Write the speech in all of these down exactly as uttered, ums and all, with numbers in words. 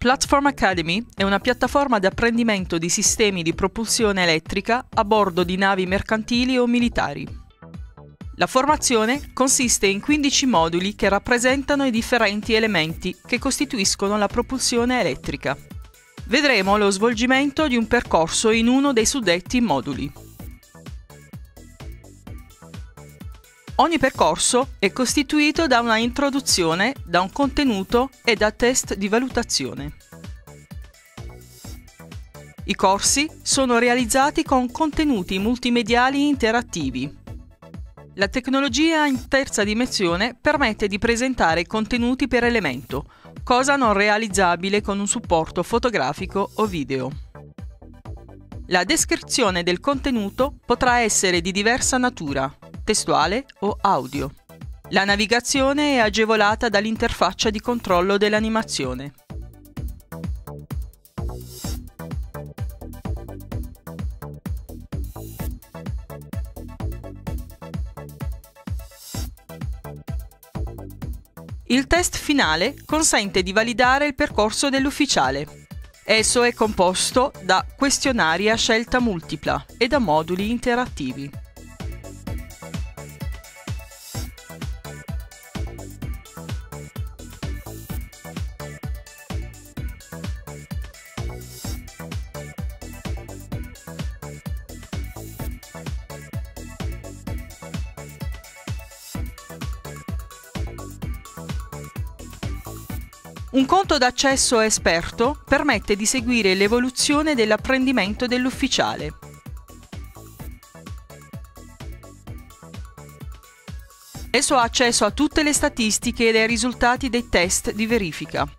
Platform Academy è una piattaforma di apprendimento di sistemi di propulsione elettrica a bordo di navi mercantili o militari. La formazione consiste in quindici moduli che rappresentano i differenti elementi che costituiscono la propulsione elettrica. Vedremo lo svolgimento di un percorso in uno dei suddetti moduli. Ogni percorso è costituito da una introduzione, da un contenuto e da test di valutazione. I corsi sono realizzati con contenuti multimediali interattivi. La tecnologia in terza dimensione permette di presentare contenuti per elemento, cosa non realizzabile con un supporto fotografico o video. La descrizione del contenuto potrà essere di diversa natura, testuale o audio. La navigazione è agevolata dall'interfaccia di controllo dell'animazione. Il test finale consente di validare il percorso dell'ufficiale. Esso è composto da questionari a scelta multipla e da moduli interattivi. Un conto d'accesso esperto permette di seguire l'evoluzione dell'apprendimento dell'ufficiale. Esso ha accesso a tutte le statistiche e ai risultati dei test di verifica.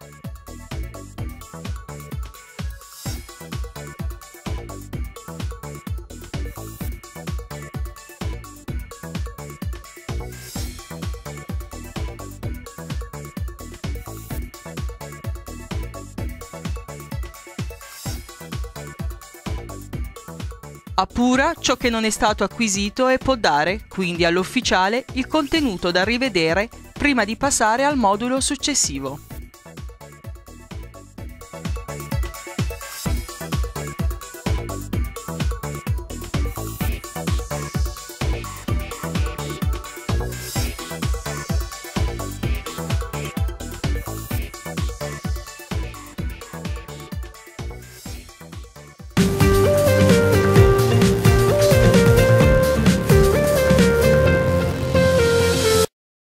Appura ciò che non è stato acquisito e può dare, quindi all'ufficiale, il contenuto da rivedere prima di passare al modulo successivo.